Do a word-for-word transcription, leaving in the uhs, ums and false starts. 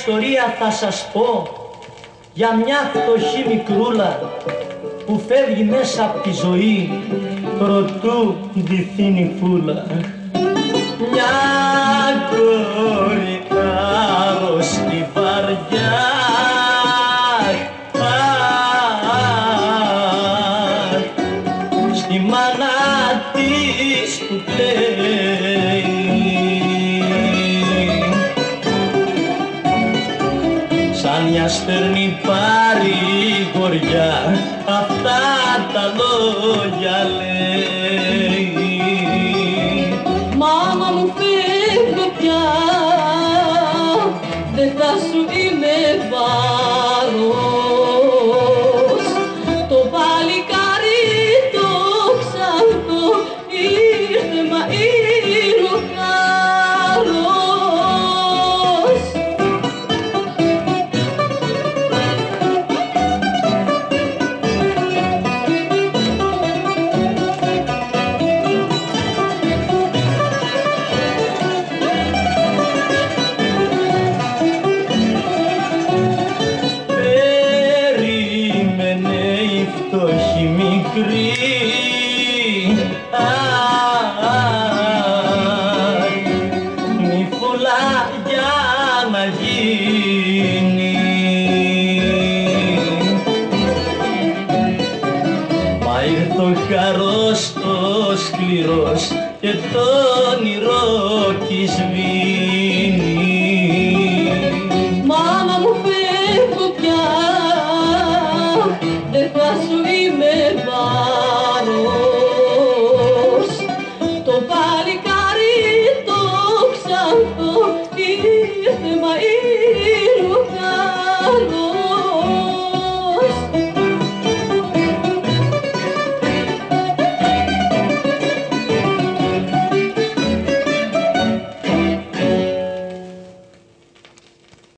ιστορία θα σας πω για μια φτωχή μικρούλα που φεύγει μέσα από τη ζωή προτού ντυθεί νυφούλα. Μια κόρη άρρωστη βαριά, στη μάνα της που κλαίει. Σαν μια στερνή παρηγοριά αυτά τα λόγια λέει. Μάμα μου φεύγω πια, δεν θα σου είμαι βάρος. Το παλικάρι το ξανθό ήρθε μα είναι ο χάρος. Φτωχή μικρή, νυφούλα για να γίνει. Μα ήρθε ο χαρός το σκληρός και το όνειρο της σβήνει. Μάμα μου φεύγω πια, δεν θα σου είμαι